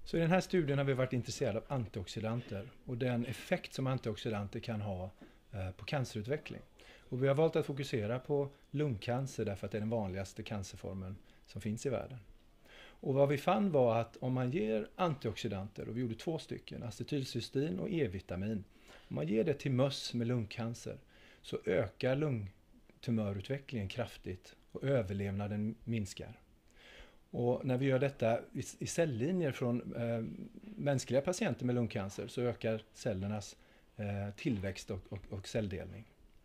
Så i den här studien har vi varit intresserade av antioxidanter och den effekt som antioxidanter kan ha på cancerutveckling. Och vi har valt att fokusera på lungcancer därför att det är den vanligaste cancerformen som finns i världen. Och vad vi fann var att om man ger antioxidanter, och vi gjorde 2 stycken, acetylcystein och E-vitamin, om man ger det till möss med lungcancer så ökar lungtumörutvecklingen kraftigt och överlevnaden minskar. Och när vi gör detta i celllinjer från mänskliga patienter med lungcancer så ökar cellernas tillväxt och celldelning.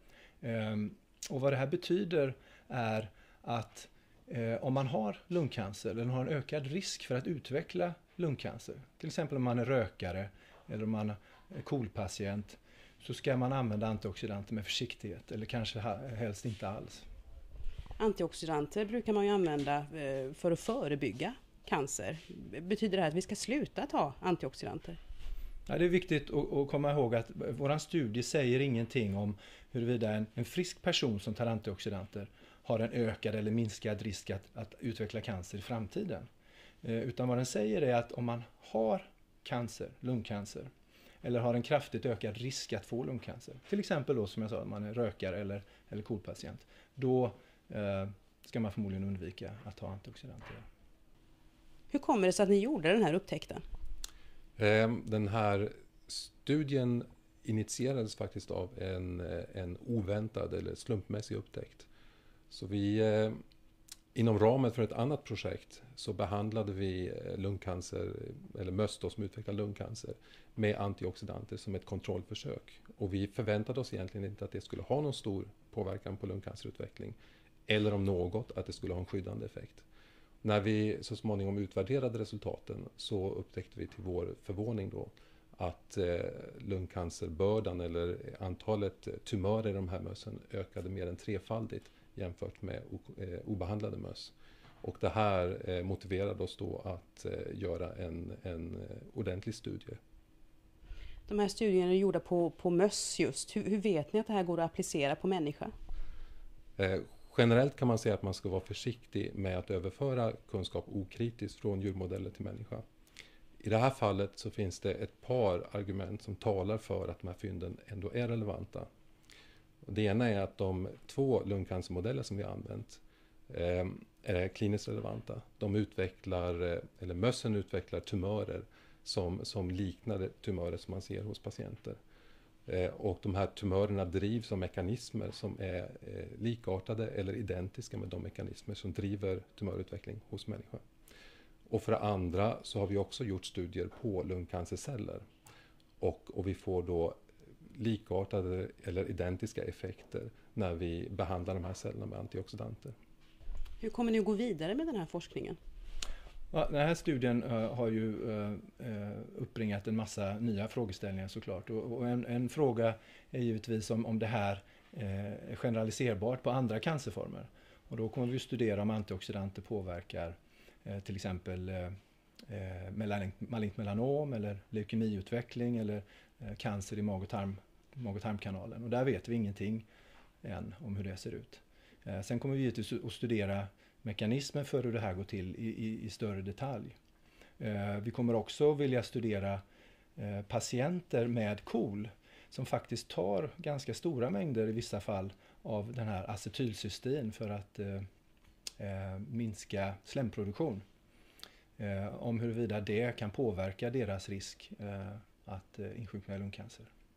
Och vad det här betyder är att om man har lungcancer eller har en ökad risk för att utveckla lungcancer, till exempel om man är rökare eller om man är KOL-patient, så ska man använda antioxidanter med försiktighet eller kanske helst inte alls. Antioxidanter brukar man ju använda för att förebygga cancer. Betyder det här att vi ska sluta ta antioxidanter? Ja, det är viktigt att komma ihåg att vår studie säger ingenting om huruvida en frisk person som tar antioxidanter har en ökad eller minskad risk att utveckla cancer i framtiden. Utan vad den säger är att om man har cancer, lungcancer, eller har en kraftigt ökad risk att få lungcancer, till exempel då som jag sa, om man är rökare eller KOL-patient, då ska man förmodligen undvika att ta antioxidanter. Hur kommer det sig att ni gjorde den här upptäckten? Den här studien initierades faktiskt av en oväntad eller slumpmässig upptäckt. Så vi inom ramen för ett annat projekt så behandlade vi lungcancer, eller möss som utvecklar lungcancer, med antioxidanter som ett kontrollförsök. Och vi förväntade oss egentligen inte att det skulle ha någon stor påverkan på lungcancerutveckling, eller om något att det skulle ha en skyddande effekt. När vi så småningom utvärderade resultaten så upptäckte vi till vår förvåning då att lungcancerbördan eller antalet tumörer i de här mössen ökade mer än 3-faldigt jämfört med obehandlade möss. Och det här motiverade oss då att göra en ordentlig studie. De här studierna är gjorda på möss just. Hur vet ni att det här går att applicera på människa? Generellt kan man säga att man ska vara försiktig med att överföra kunskap okritiskt från djurmodeller till människa. I det här fallet så finns det ett par argument som talar för att de här fynden ändå är relevanta. Det ena är att de 2 lungcancermodeller som vi har använt är kliniskt relevanta. Mössen utvecklar tumörer som liknar tumörer som man ser hos patienter. Och de här tumörerna drivs av mekanismer som är likartade eller identiska med de mekanismer som driver tumörutveckling hos människor. Och för det andra så har vi också gjort studier på lungcancerceller. Och vi får då likartade eller identiska effekter när vi behandlar de här cellerna med antioxidanter. Hur kommer ni att gå vidare med den här forskningen? Ja, den här studien har ju uppbringat en massa nya frågeställningar såklart. Och en fråga är givetvis om det här är generaliserbart på andra cancerformer. Och då kommer vi att studera om antioxidanter påverkar till exempel malignt melanom eller leukemiutveckling eller cancer i mag- och tarmkanalen. Och där vet vi ingenting än om hur det ser ut. Sen kommer vi givetvis att studera mekanismen för hur det här går till i större detalj. Vi kommer också vilja studera patienter med KOL som faktiskt tar ganska stora mängder i vissa fall av den här acetylcystein för att minska slemproduktion. Om huruvida det kan påverka deras risk att insjukna i lungcancer.